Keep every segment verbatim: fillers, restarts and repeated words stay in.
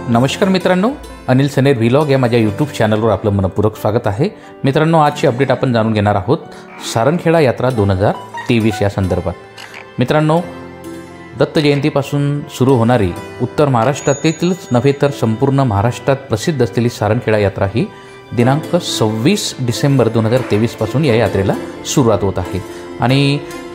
नमस्कार मित्रांनो, Anil snare vlog या माझ्या यूट्यूब चॅनलवर आपलं मनपूर्वक स्वागत आहे। मित्रांनो, आजची अपडेट आपण जाणून घेणार आहोत सारंगखेडा यात्रा दोन हजार तेवीस या संदर्भात। मित्रांनो, दत्त जयंतीपासून सुरू होणारी उत्तर महाराष्ट्रातीलच नव्हे तर संपूर्ण महाराष्ट्रात प्रसिद्ध असलेली सारंगखेडा यात्रा ही दिनांक सव्वीस डिसेंबर दोन हजार तेवीस पासून या यात्रेला सुरुवात होत आहे आणि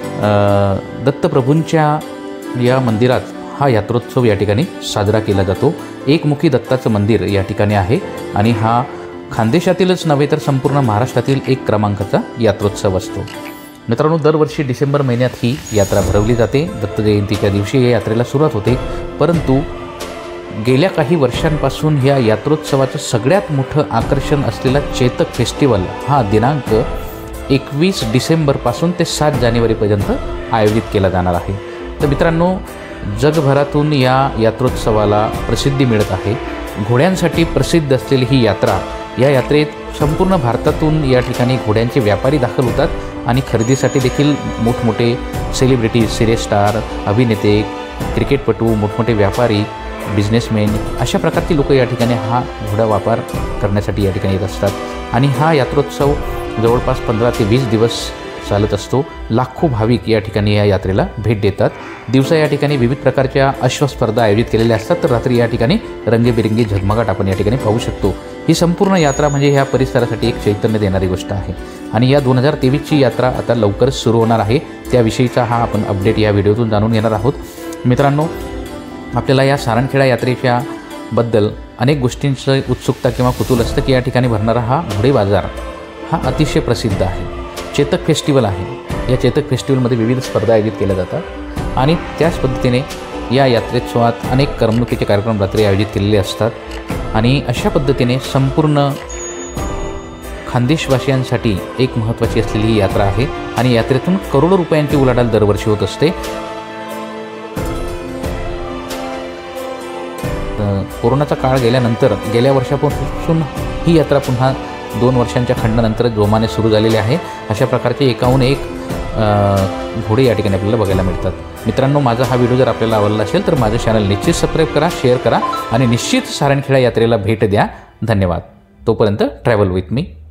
दत्तप्रभूंच्या या मंदिरात हा यात्रोत्सव या ठिकाणी साजरा केला जातो। एकमुखी दत्ताचं मंदिर या ठिकाणी आहे आणि हा खानदेशातीलच नव्हे तर संपूर्ण महाराष्ट्रातील एक क्रमांकाचा यात्रोत्सव असतो। मित्रांनो, दरवर्षी डिसेंबर महिन्यात ही यात्रा भरवली जाते। दत्त जयंतीच्या दिवशी या यात्रेला सुरुवात होते, परंतु गेल्या काही वर्षांपासून या यात्रोत्सवाचं सगळ्यात मोठं आकर्षण असलेला चेतक फेस्टिवल हा दिनांक एकवीस डिसेंबरपासून ते सात जानेवारीपर्यंत आयोजित केला जाणार आहे। तर मित्रांनो, जगभरातून या यात्रोत्सवाला प्रसिद्धी मिळत आहे। घोड्यांसाठी प्रसिद्ध असलेली ही यात्रा, या यात्रेत संपूर्ण भारतातून या ठिकाणी घोड्यांचे व्यापारी दाखल होतात आणि खरेदीसाठी देखील मोठमोठे सेलिब्रिटी, सिने स्टार, अभिनेते, क्रिकेटपटू, मोठमोठे व्यापारी, बिझनेसमॅन अशा प्रकारची लोक या ठिकाणी हा घोडा व्यापार करण्यासाठी या ठिकाणी येत असतात आणि हा यात्रोत्सव जवळपास पंधरा ते वीस दिवस चालत असतो। लाखो भाविक या ठिकाणी या यात्रेला भेट देतात। दिवसा या ठिकाणी विविध प्रकारच्या अश्वस्पर्धा आयोजित केलेल्या असतात, तर रात्री या ठिकाणी रंगीबेरंगी झगमगाट आपण या ठिकाणी पाहू शकतो। ही संपूर्ण यात्रा म्हणजे ह्या परिसरासाठी एक चैतन्य देणारी गोष्ट आहे आणि या दोन हजार तेवीसची यात्रा आता लवकरच सुरू होणार आहे। त्याविषयीचा हा आपण अपडेट या व्हिडिओतून जाणून घेणार आहोत। मित्रांनो, आपल्याला या सारंगखेडा यात्रेच्या बद्दल अनेक गोष्टींचं उत्सुकता किंवा कुतूहल असतं की या ठिकाणी भरणारा हा घोडे बाजार हा अतिशय प्रसिद्ध आहे। चेतक फेस्टिवल आहे। या चेतक फेस्टिवलमध्ये विविध स्पर्धा आयोजित केल्या जातात आणि त्याच पद्धतीने या यात्रोत्सवात अनेक करमणुकीचे कार्यक्रम रात्री आयोजित केलेले असतात आणि अशा पद्धतीने संपूर्ण खानदेशवासियांसाठी एक महत्त्वाची असलेली ही यात्रा आहे आणि यात्रेतून करोडो रुपयांची उलाढाल दरवर्षी होत असते। कोरोनाचा काळ गेल्यानंतर गेल्या वर्षापासून ही यात्रा पुन्हा दोन वर्षांच्या खंडानंतर जोमाने सुरू झालेले आहे। अशा प्रकारचे एकाहून एक घोडे या ठिकाणी आपल्याला बघायला मिळतात। मित्रांनो, माझा हा व्हिडिओ जर आपल्याला आवडला असेल तर माझं चॅनल निश्चित सबस्क्राईब करा, शेअर करा आणि निश्चित सारंगखेडा यात्रेला भेट द्या। धन्यवाद। तोपर्यंत ट्रॅव्हल विथ मी।